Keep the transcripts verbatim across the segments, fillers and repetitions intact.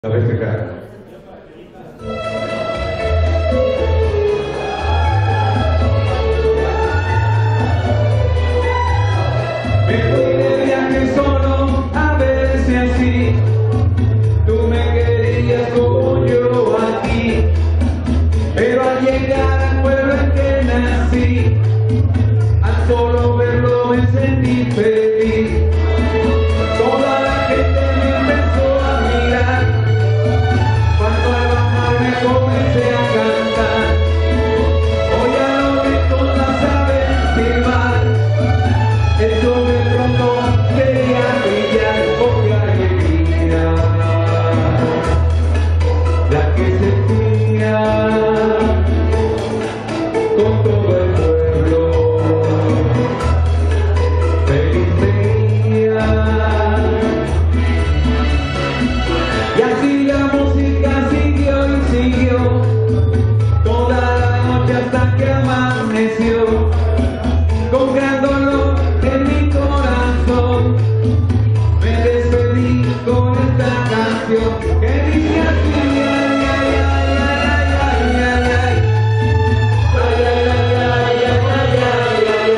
A festejar. Me fui de viaje solo, a ver si así tú me querías como yo a ti. Pero al llegar al pueblo en que nací, al solo verlo me sentí feliz. Toda la gente me empezó a mirar, cuando al bajarme comencé a cantar. Hoy a lo que todas saben silbar, eso de pronto quería brillar, con qué alegría la que sentía con todo el pueblo. Feliz día. Y así la música siguió y siguió, toda la noche hasta que amaneció, con gran dolor en mi corazón. Me despedí con esta canción que dice así: ay, ay, ay, ay, ay, ay, ay, ay, ay, ay, ay, ay, ay,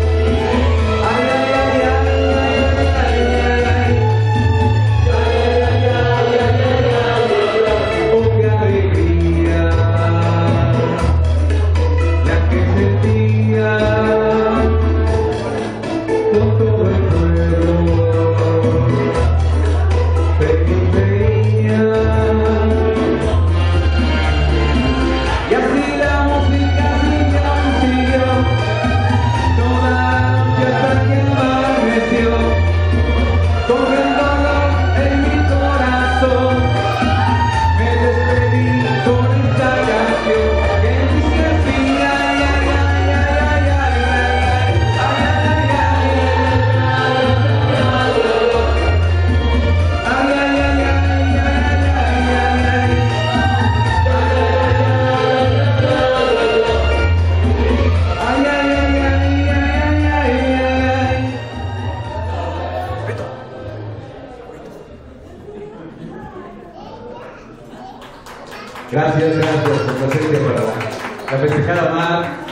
ay, oh, qué alegría la que sentía con todo el pueblo. Feliz día. Y así la música siguió y siguió, toda la noche hasta que amaneció, con gran dolor en mi corazón. Me despedí con esta canción que dice así: ay, ay, ay, ay, ay, ay, ay, Gracias, gracias, complacencia para la festejada Mar.